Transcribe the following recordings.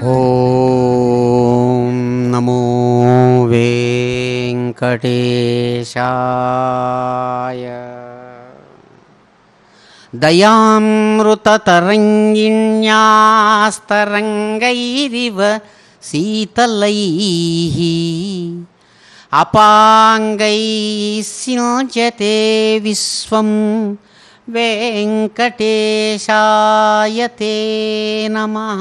ఓం నమో వెంకటేశాయ. దయామృతతరంగిణ్యాస్తరంగైరివ శీతలైః అపాంగైః సించతే విశ్వం వెంకటేశాయ తే నమః.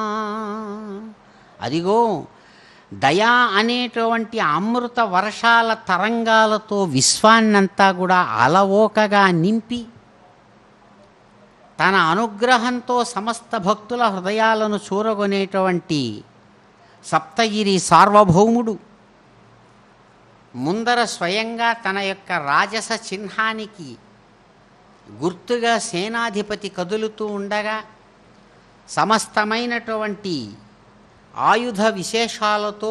అదిగో దయా అనేటువంటి అమృత వర్షాల తరంగాలతో విశ్వాన్నంతా కూడా అలవోకగా నింపి తన అనుగ్రహంతో సమస్త భక్తుల హృదయాలను చూరగొనేటువంటి సప్తగిరి సార్వభౌముడు ముందర స్వయంగా తన యొక్క రాజస చిహ్నానికి గుర్తుగా సేనాధిపతి కదులుతూ ఉండగా సమస్తమైనటువంటి ఆయుధ విశేషాలతో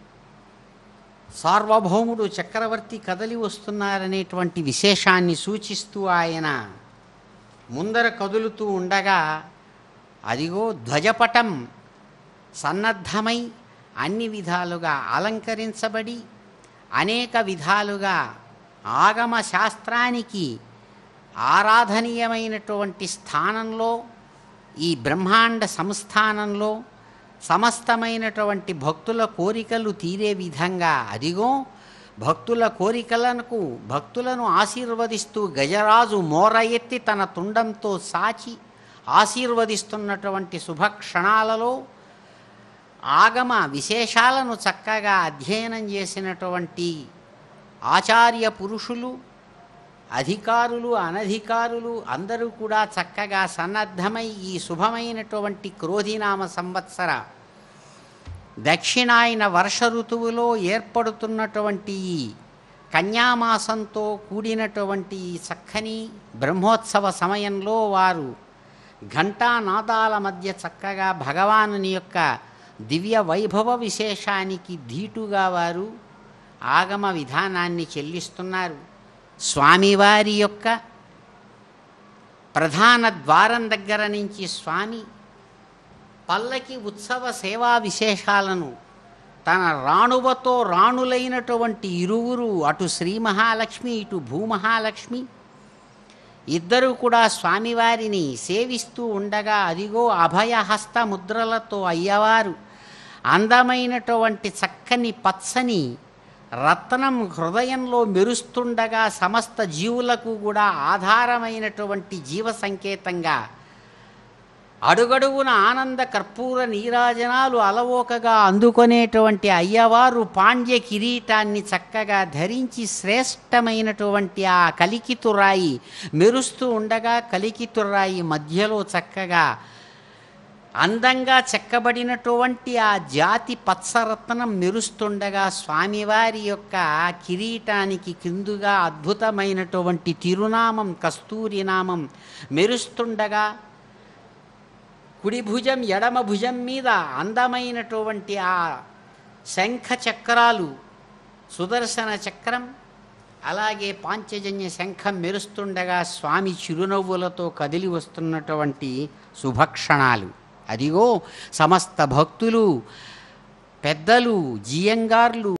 సార్వభౌముడు చక్రవర్తి కదలి వస్తున్నారనేటువంటి విశేషాన్ని సూచిస్తూ ఆయన ముందర కదులుతూ ఉండగా అదిగో ధ్వజపటం సన్నద్ధమై అన్ని విధాలుగా అలంకరించబడి అనేక విధాలుగా ఆగమ శాస్త్రానికి ఆరాధనీయమైనటువంటి స్థానంలో ఈ బ్రహ్మాండ సంస్థానంలో సమస్తమైనటువంటి భక్తుల కోరికలు తీరే విధంగా అదిగో భక్తులను ఆశీర్వదిస్తూ గజరాజు మోర ఎత్తి తన తుండంతో సాచి ఆశీర్వదిస్తున్నటువంటి శుభక్షణాలలో ఆగమ విశేషాలను చక్కగా అధ్యయనం చేసినటువంటి ఆచార్య పురుషులు, అధికారులు, అనధికారులు అందరూ కూడా చక్కగా సన్నద్ధమై ఈ శుభమైనటువంటి క్రోధినామ సంవత్సర దక్షిణాయన వర్ష ఋతువులో ఏర్పడుతున్నటువంటి ఈ కన్యామాసంతో కూడినటువంటి ఈ చక్కని బ్రహ్మోత్సవ సమయంలో వారు ఘంటానాదాల మధ్య చక్కగా భగవానుని యొక్క దివ్య వైభవ విశేషానికి ధీటుగా వారు ఆగమ విధానాన్ని చెల్లిస్తున్నారు. స్వామివారి యొక్క ప్రధాన ద్వారం దగ్గర నుంచి స్వామి పల్లకి ఉత్సవ సేవా విశేషాలను తన రాణువతో రాణులైనటువంటి ఇరువురు, అటు శ్రీ మహాలక్ష్మి ఇటు భూమహాలక్ష్మి ఇద్దరూ కూడా స్వామివారిని సేవిస్తూ ఉండగా అదిగో అభయహస్త ముద్రలతో అయ్యవారు అందమైనటువంటి చక్కని పచ్చని రత్నం హృదయంలో మెరుస్తుండగా సమస్త జీవులకు కూడా ఆధారమైనటువంటి జీవ సంకేతంగా అడుగడుగున ఆనంద కర్పూర నీరాజనాలు అలవోకగా అందుకొనేటువంటి అయ్యవారు పాండ్య కిరీటాన్ని చక్కగా ధరించి శ్రేష్టమైనటువంటి ఆ కలికితురాయి మెరుస్తూ ఉండగా కలికితురాయి మధ్యలో చక్కగా అందంగా చెక్కబడినటువంటి ఆ జాతి పచ్చరత్నం మెరుస్తుండగా స్వామివారి యొక్క కిరీటానికి కిందుగా అద్భుతమైనటువంటి తిరునామం కస్తూరి నామం మెరుస్తుండగా కుడి భుజం ఎడమ భుజం మీద అందమైనటువంటి ఆ శంఖ చక్రాలు, సుదర్శన చక్రం, అలాగే పాంచజన్య శంఖం మెరుస్తుండగా స్వామి చిరునవ్వులతో కదిలి వస్తున్నటువంటి శుభక్షణాలు. అదిగో సమస్త భక్తులు, పెద్దలు, జియంగార్లు